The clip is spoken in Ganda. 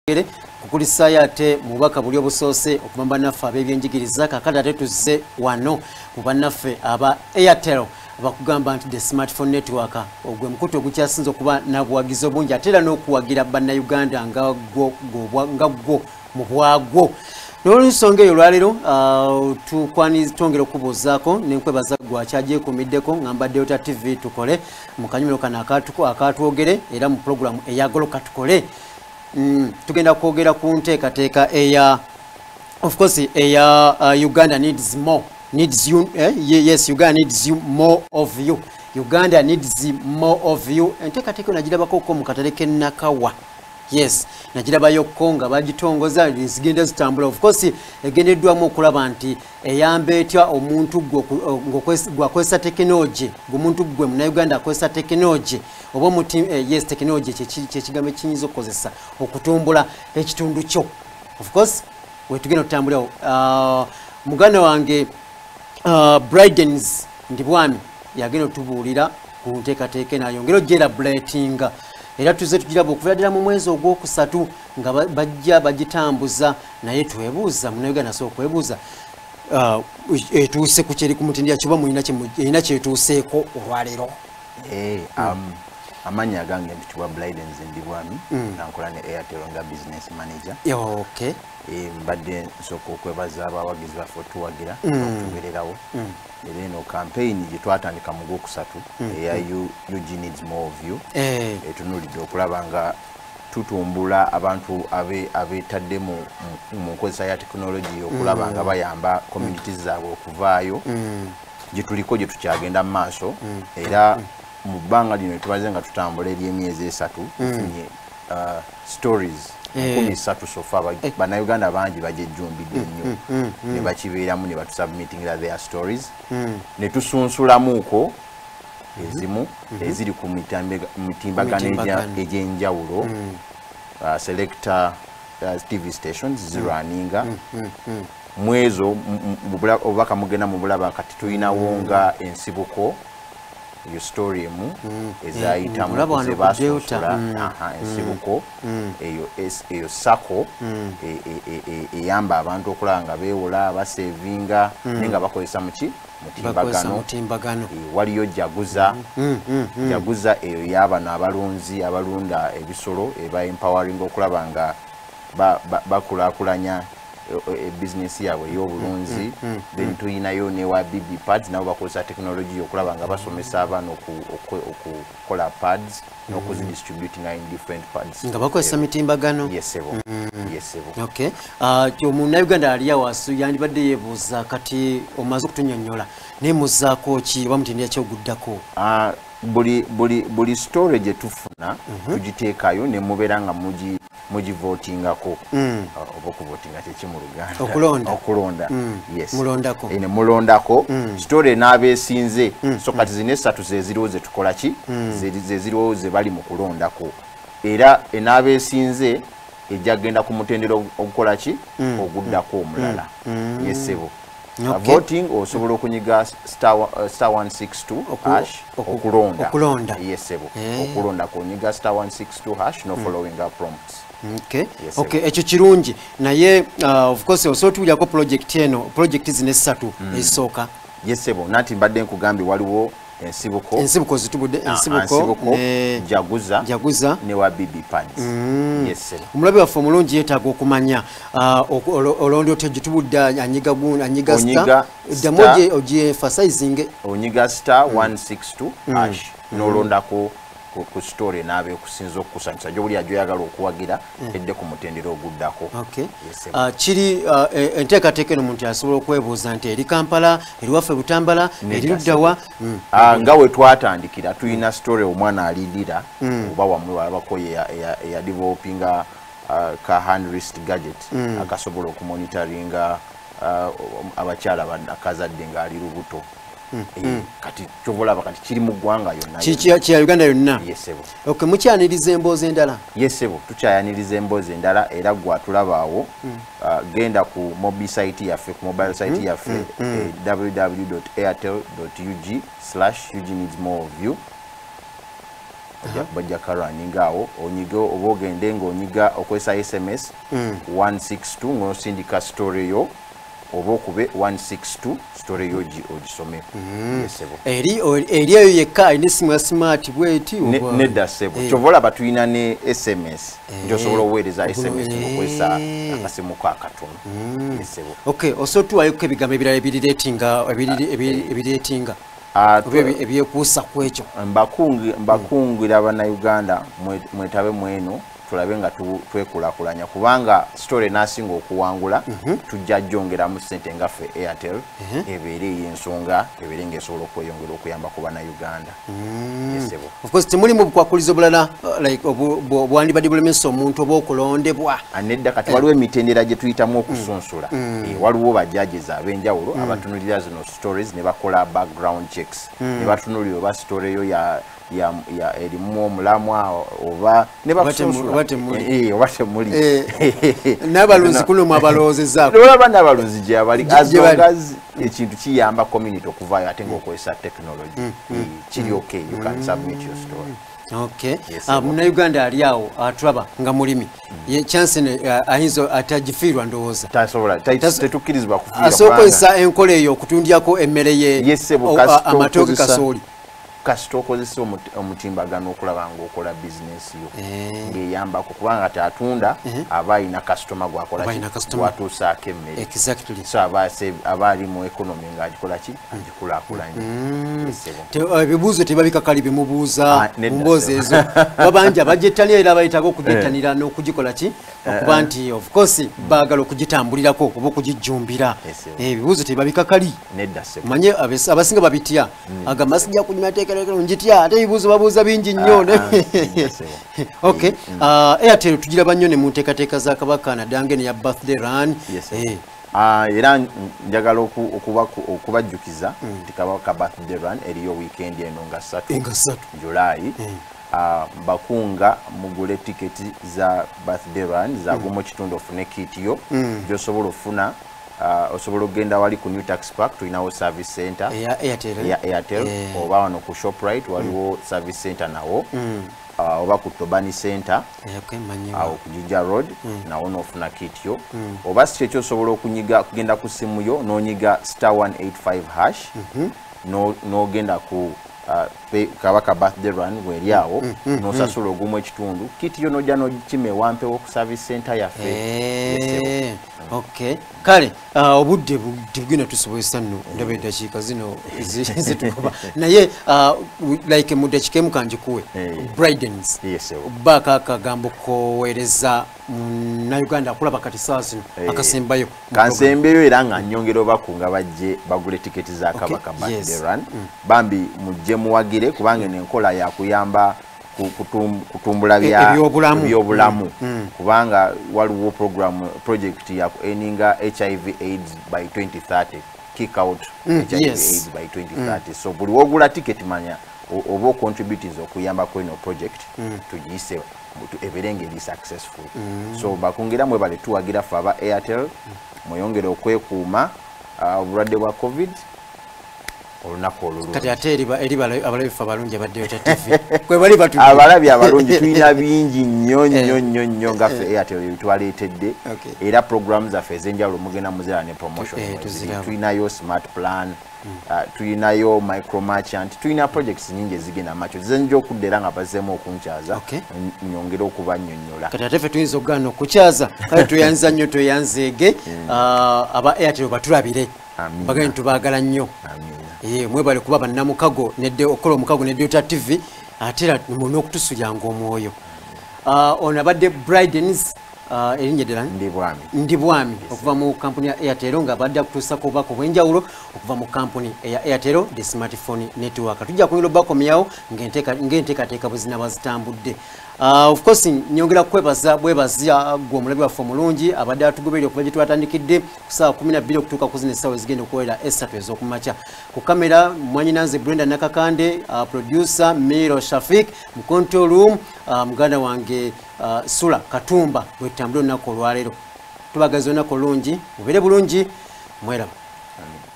kukulisa yate mubaka buli obusoose okumamba naffe ab'ebyenjigiriza kakati ate tuzze wano mu bannaffe aba Airtel bakugamba nti the smartphone network ogwe mukutu ogukyasinza okuba nabuwagizi obungi ate era n'okuwagira bannayuganda nga gwo mu bwagwo. N'olwensonga eyo olwaleero twongera okubuuzaako nenkwebaza gwakyagyeekumiddeko ngamba Delta TV tukole mu kanyumiro kano akatwogere era mu pulogulamu eyagoloka tukole. Tugenda kwogera ku nteekateeka eya of course eya Uganda needs more yes Uganda needs you more of you. Uganda needs more of you. Enteekateeka nagirabako ko mu katale k'Nakawa. Yes, nagirabayo ko nga bagitongoza zigenda zitambula. Of course egendeddwamu okulaba nti eyamba etya omuntu gwakozesa tekinologi omuntu gwe Munnayuganda akozesa tekinologi oba muti yes tekinologi kyekigambo ekiyinza okukozesa okutumbula ekitundu kyo. Of course wetugenda otambulawo muganda wange Bridens ndi bwami yagenda otubuulira ku nteekateeka nayongera ogyelabratinga era tuze tugiraba okuva ddala mu mwezi ogwokusatu nga bajja bagitambuza naye twebuuza Munnayuganda asobola okwebuuza etuuse ku kyeri ku mutendera kiba mulina kyetuuseeko olwaleero. Amanya gange mpitibwa Bridens ndi bwami nankola ne Airtel nga business manager. Okay. Mbadde nsooka okwebaza abawagizi baffe otuwagira okutubererawo. Era eno campaign gye twatandika mu gwokusatu eya You Needs More of You etunuulidde okulaba nga tutumbula abantu abeetadde mu nkozesa ya tekinologi okulaba nga bayamba communities zaabwe okuvaayo gye tuliko gye tukyagenda mu maaso. Era mu bbanga lino tubaze nga tutambula ery'emyezi esatu tufunye stories 13 sofa bannayuganda bangi bajejjumbidde nnyo ne bakibeeramu ne batusubmittingira their stories ne tusunsulamuuko ezimu eziri ku mitimbagano egy'enjawulo selector TV stations zirwaninga mwezo obubaka mugenda mu bulaba kati tulinawo nga ensibuko your story emu ezayita mu zebasunsula ensibuko eyo sako eyamba abantu okulaba nga beewola basevinga nenga bakozesa muki mutimbagano. Waliyo jaguza eyo y'abano abalunzi abalunda ebisolo eba empowering okulaba nga bakulaakulanya business yawe y'obulunzi. Then tuyinayo ne wa BB pads nabo bakozesa technology okulaba nga basomesa abaana okukola pads n'okuzidistributing in different pads nga bakozesa mitimbagano. Yes sebo. Okay. Munnayuganda ali awasu yandibadde yeebuuza kati omaze okutunyonnyola naye muzzaako ki oba mutendera kyoguddako? Buli story gye tufuna tugiteekayo ne mubeera nga mugivotingako oba okuvotinga kyeki mu Luganda okulonda. Yes. Mulondako story n'abeesinze so kati zino esatu zeziriwo ze tukola ki zeziriwo ze bali mu kulondako era enaabeesinze ejjagenda ku mutendera okukola ki oguddako omulala. Yes sebo. Voting osobola okunyiga *162 hash okulonda. Yes sebo. Okulonda kunyiga *162 no following up prompts. Okay. Yes, okay, ekyo kirungi naye of course osotulyako project zino esatu ezisooka. Yes sebo. Nati mbadde nkugambye waliwo ensibuko zitubudde jaguza ne wa BB pads. Yes sebo. Omulabe waffe omulungi yeetaaga okumanya olondi otya gitubudde anyiga star eddamu ogyemphasizing onyiga *162 hash n'olondako ku story naabe okusinza okukusanyusa gy'obuli ajoyagala okuwagira edde ku mutendera oguddako. Kiri enteekateeka eno omuntu asobola okwebuuza nti eri Kampala eri waffe Butambala eri luddawa? Nga we twatandikira tulina story omwana alidira oba wamwe walabako eyadevelopinga ka hand wrist gadget akasobola okumonitoringa abakyala akazadde ng'ali lubuto. Kati chovolaba kati kiri mu ggwanga yonna kya Uganda yonna. Yes sebo. Okay, mukyaniriza emboozi endala? Yes sebo, tukyayaniriza emboozi endala era gwatulabaawo genda ku mobile site yaffe www.airtel.ug/UG needs more of you bajja karunning awo onyiga oba ogende ng'onyiga okozesa SMS 162 ng'osindika story yo oba okube 162 story yo ogisome yesebo eri eyo yekka alina essimu ya smart bweti nedda sebo kyova olaba tulina ne SMS nti osobola okuweereza SMS ng'okozesa akasimu ko akatono yesebo okay osotuwayoko ebigambo ebirala ebireetinga ebyekuusa ku ekyo mbakungira bannayuganda mwetabe mweno tulabe nga twekulakulanya kubanga story nasinga okuwangula tujja jjongeramu ssente ngaffe Airtel ebeere ey'ensonga ebeere ng'esobola okweyongera okuyamba ku bannayuganda of course temulimu bukwakulizo bulala like bwandibadde bulemesa omuntu oba okulondebwa nedda kati waliwo emitendera gye tuyitamu okusunsula waliwo bajjajeza ab'enjawulo abatunulira zino stories ne bakola background checks ne batunulira oba story yo ya erimu omulamwa oba ne bakusunsula oba temuli n'abalunzi kuno mwabalowoozezaako olaba n'abalunzi gye abali azongazi ekintu kiyamba community okuvaayo ate ng'okozesa technology kiri okay you can submit your story. Okay. Munnayuganda ali awo atulaba nga mulimi chance ayinza atagifiirwa ndowooza tetukkirizibwa kufiirwa asookozesa enkola eyo okutundyako emmere ye amatooke kasooli kasita okozesa omutimbagano okulaba ng'okola bizinesi yo ng'eyambako kubanga tatunda aba alina kasitoma gwatuusaako emmere so aba ali mu ekonomi ng'agikola ki agikulaakulanye ebibuuzo tebabikakali bimubuuza mumboozi ezo babanja bagyettanira era bayitaga okugyetanira n'okugikola ki okuba nti of course baagala okugitambulirako oba okugijjumbira ebibuuzo tebabikakali manye abasinga babitya agamba sijja kunyumateeka njitya ate ebibuuzo babuuza bingi nnyo okay Airtel tugiraba nnyo ne mu nteekateeka za kabaka nadange neya birthday run era njagala okubajjukiza nti kabaka birthday run eriyo weekend eno nga 3 Julaayi bakunga mugule tiketi za birthday run zagumu kitundu ofune kitiyo gyosobola ofuna osobola okugenda wali ku New Tax Park tulinawo service center ya Airtel oba wano ku Shoprite waliwo service center nawo oba ku Tobani Center awo ku Jinja Road nawo n'ofuna kityo oba si kyekyo osobola okugenda ku simu yo n'onyiga *185# n'ogenda ku kabaka birthday run weri awo n'osasula ogumu ekitundu kityo n'ojja n'ogikima ewampewo ku service center yaffe. Okay. Kale obudde tugina tusobozesa nno ndaba eddakiika zino zitukuba naye like mu ddakiika emu kanjikuwe bridens baaka akagambo koweereza munnayuganda akulaba kati saa zino akasembayo kansembeyo era nga nnyongera obakunga bajje bagule tiketi za kabaka birthday run bambi mujje muwagire kubanga enkola yakuyamba kutumbula byobulamu kubanga waliwo project ya eninga HIV AIDS by 2030 kick out HIV AIDS by 2030 so buli wogula ticket manya obo contributors okuyamba ku ino project tugiyise eberenge li successful so bakongera mwe bale tuwagira faba Airtel muyongere okwekuuma obulwadde bwa COVID olunaku olulungi kati ate eri abalabi ffe abalungi abaddeyo ta TV kwe bali batu abalabi abalungi tulina bingi nnyo ngaffe Airtel twaleetedde era programu zaffe ez'enjawulo mugenda muzera ne promotion tulinayo smart plan tulinayo micro merchant tulina projects nyingi ezigenda macho zenja okudda era nga bazzeemu okunkyaza nyongera okubannyonnyola kati ate ffe tuyinza okugaana okukyaza kale tuyanza nnyo tweyanzeege aba Airtel batulabire bagenda tubaagala nnyo mwebale kuba bannamukago nedde okola omukago nedde TV ate era muna okutusulyanga omwoyo ono abadde bridens erinnya ddala ndi bwami okuva mu kampuni ya Airtel nga abadde akutuusako obubaka obw'enjawulo okuva mu kampuni eya Airtel the smartphone network tujja kunyira obubakomyawo ng'enteekateeka bwe zinaba zitambudde. Of course nyongera bwebaza gwe omulabi waffe omulungi abadde atugoberera okuva gye twatandikidde ku ssaawa 12 okutuuka ku zino essaawa ezigenda okuwera 3 ez'okumakya. Ku kamera mwanyinanze Brenda Nakakande, producer Miro Shafik, mu control room muganda wange Sula Katumba bwetambula olunaku olwaleero. Tubagaza olunaku olungi mubeere bulungi mweraba.